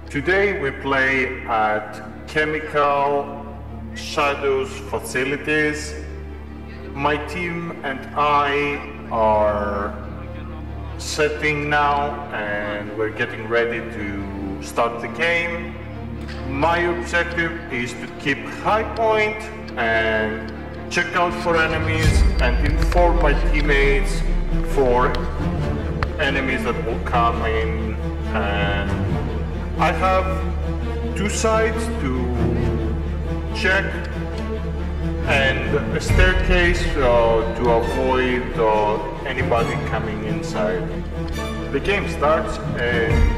Today we play at Chemical Shadows facilities. My team and I are setting now and we're getting ready to start the game. My objective is to keep high point and check out for enemies and inform my teammates for enemies that will come in. And I have two sides to check and a staircase to avoid anybody coming inside. The game starts and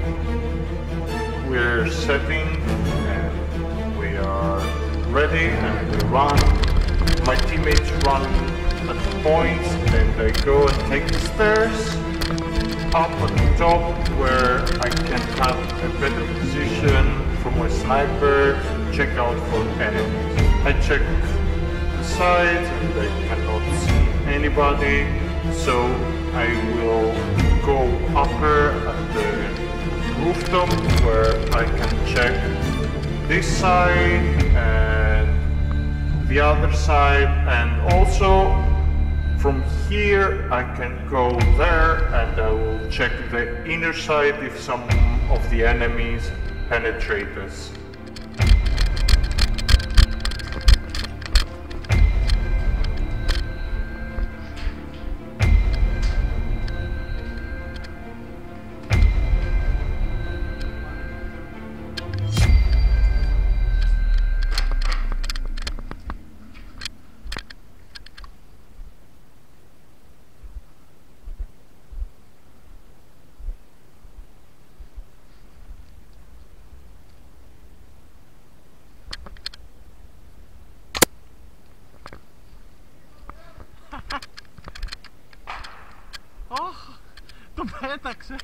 we're setting and we are ready and we run. My teammates run at the points and I go and take the stairs up at the top where I can have a better position for my sniper, check out for enemies. I check the sides and I cannot see anybody, so I will go upper at the rooftop where I can check this side and the other side, and also from here I can go there and I will check the inner side if some of the enemies penetrate us. Το πέταξε!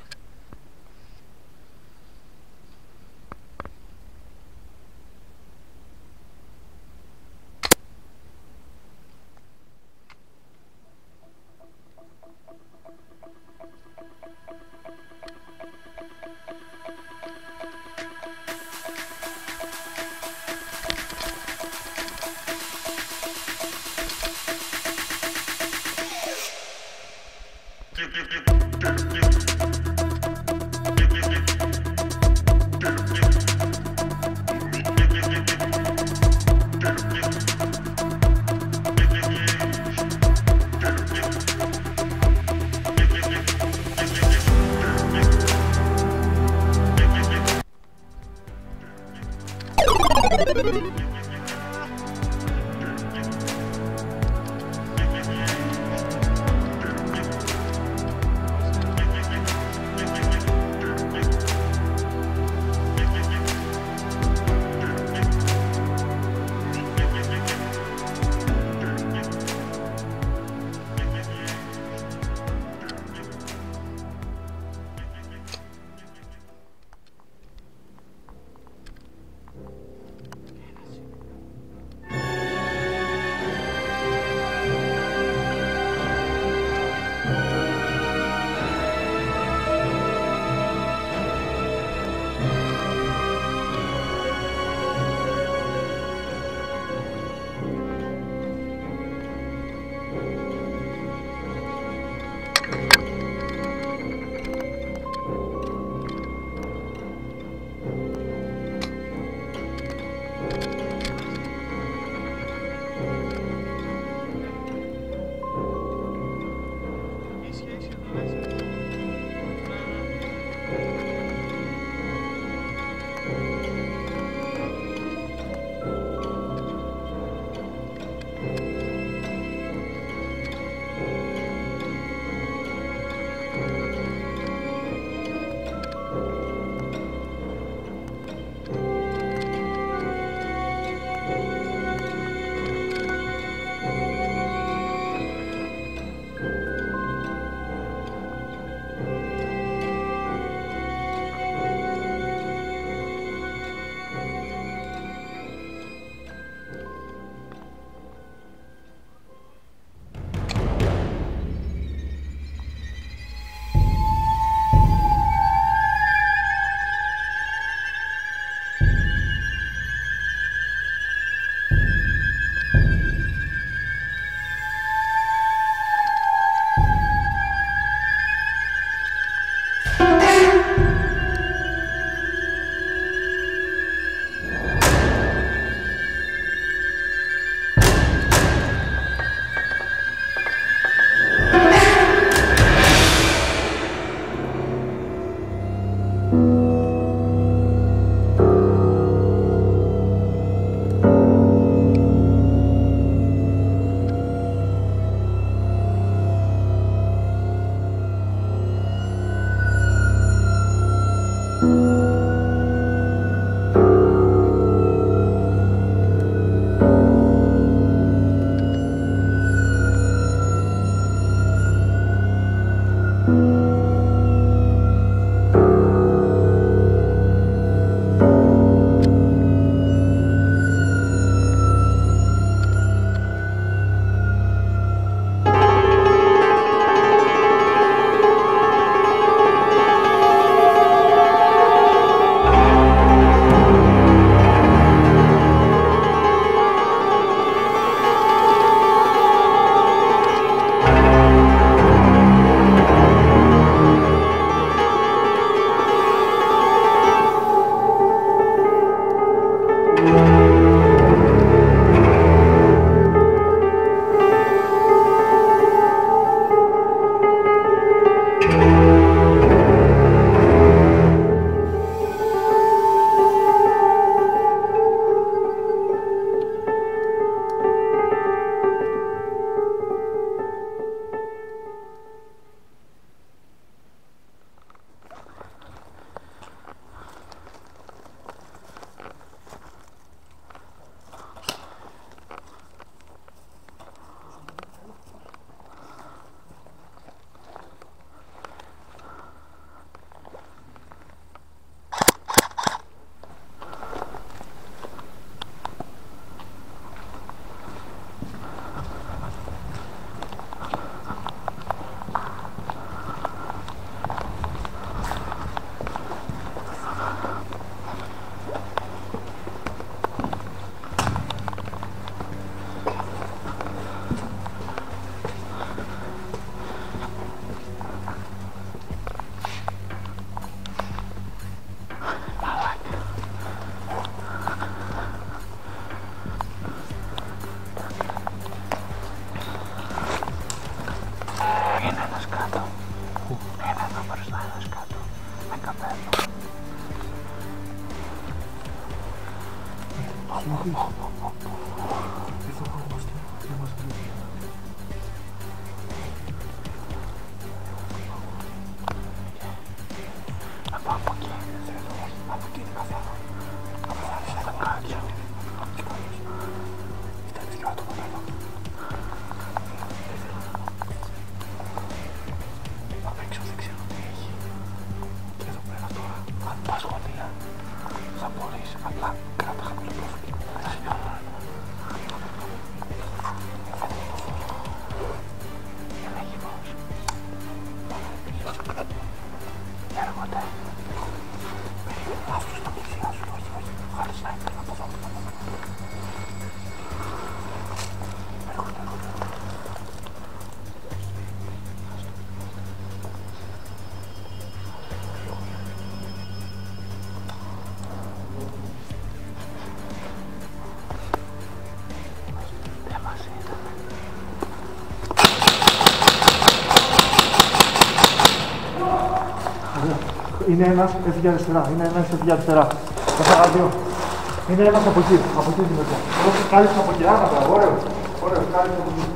Είναι ένας, έφυγε αριστερά. Είναι ένας, έφυγε αριστερά. 4-2. Είναι ένας από εκεί. Από εκεί είναι μετά. Όχι, κάλυψε από εκεί. Άμα τώρα. Ωραίο. Ωραίο. Κάλυψε από εκεί.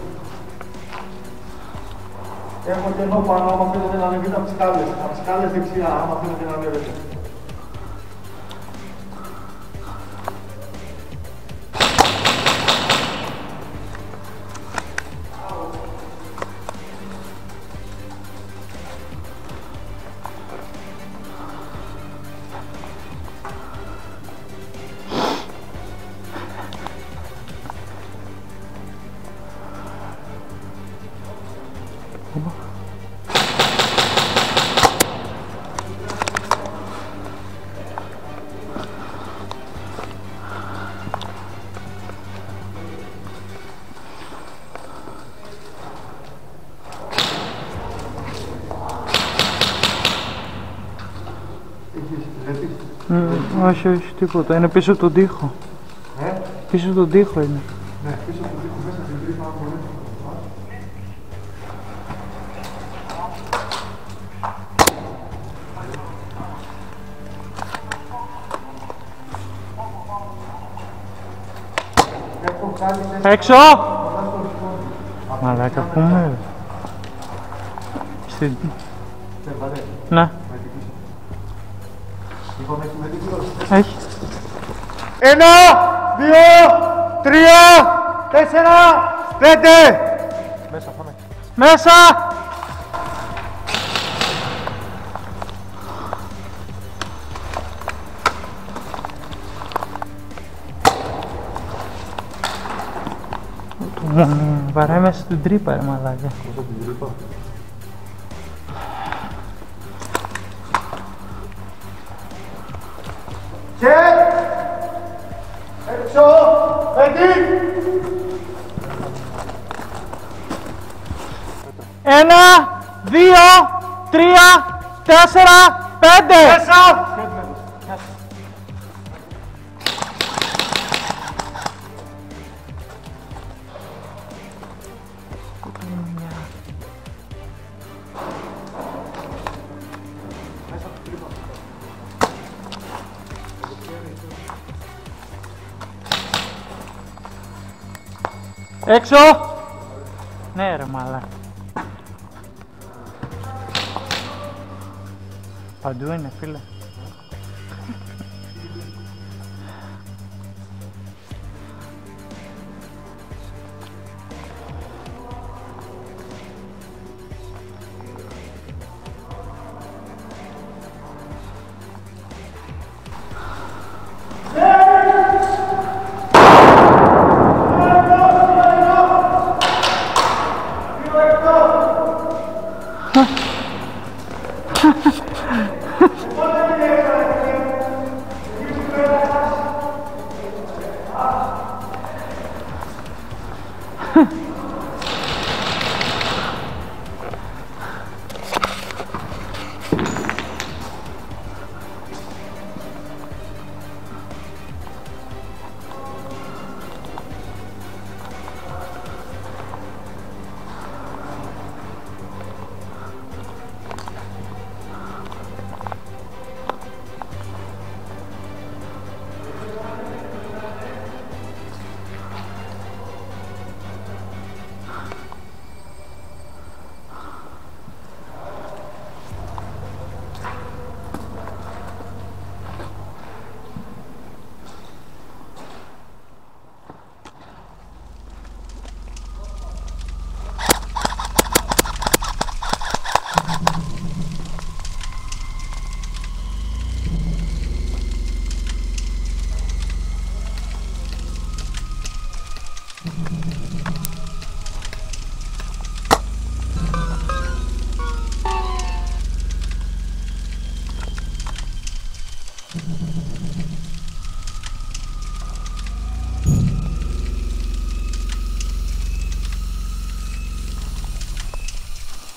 Έχω κενό πάνω. Άμα θέλετε να ανεβείτε από τις σκάλες. Από τις σκάλες δεξιά. Άμα θέλετε να ανεβείτε. Όχι, όχι, τίποτα. Είναι πίσω από τον τοίχο. Πίσω από τον τοίχο είναι. Ναι, πίσω από τον τοίχο, μέσα στην τρύπα, πολύ. Έξω! Μαλάκα, πού είμαι? Στην... Ναι. Έχει. 1, 2, 3, 4, 5. Μέσα, πάμε. Μέσα! Βαράει μέσα στην τρύπα, ρε μαλάκα. Μέσα στην τρύπα. Έξω! Ready! 1, 2, 3, 4, 5! Μέσα! Έξω! Ναι ρε μαλάκα. Παντού είναι φίλε.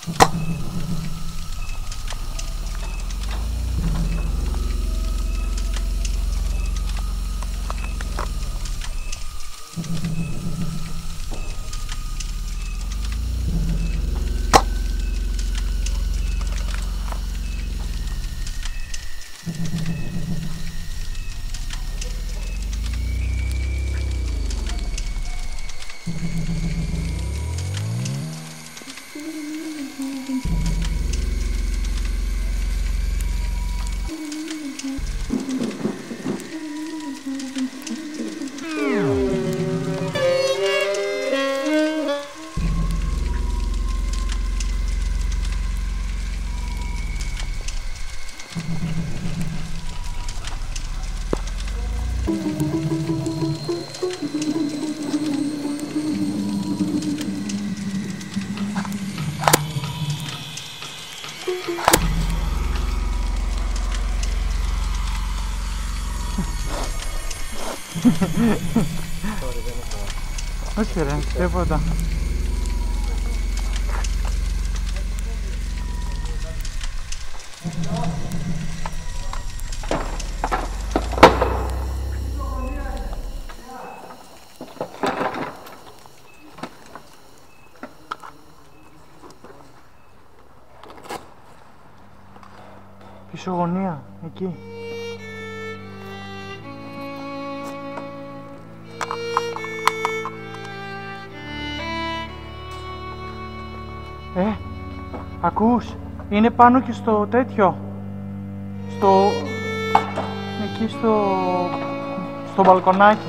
Όχι ρε, τίποτα. Πίσω γωνία, εκεί. Ακούς, είναι πάνω και στο τέτοιο. Εκεί στο μπαλκονάκι.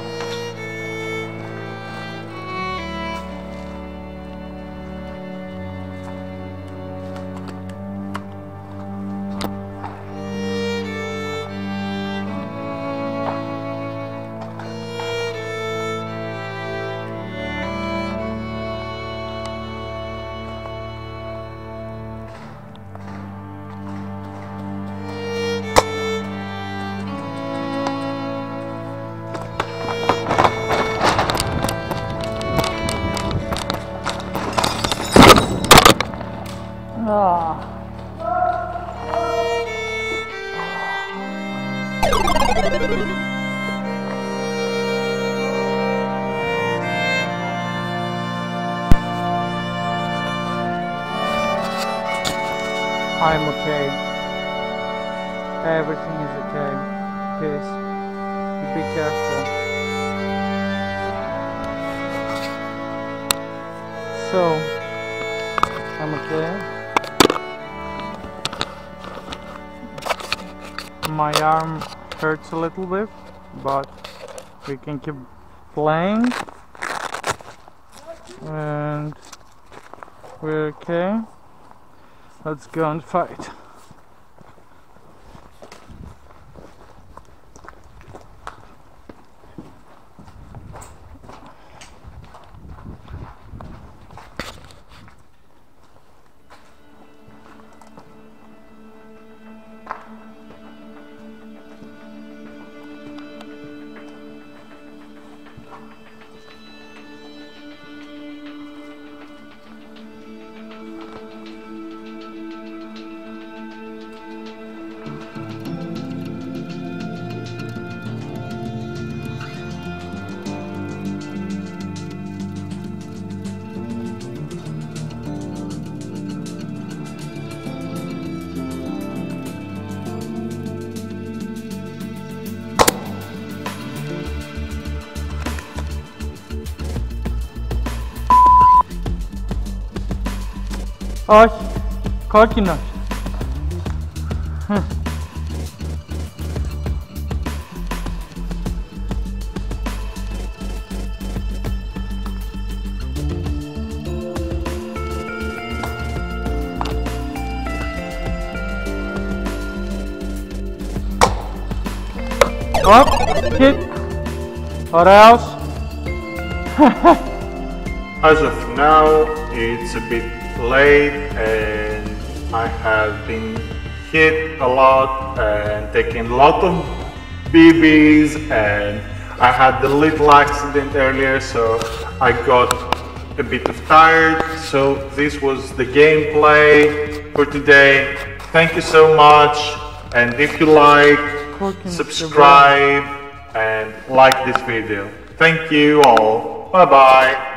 I'm okay. Everything is okay. Please, be careful. So, I'm okay. My arm hurts a little bit, but we can keep playing. And we're okay. Let's go and fight. Όχι, κόκκινος. Οπ, hit. Ωραίος. As of now, it's a bit late and I have been hit a lot and taken a lot of BBs, and I had the little accident earlier, so I got a bit of tired, so this was the gameplay for today. Thank you so much, and if you like, subscribe and like this video. Thank you all. Bye bye.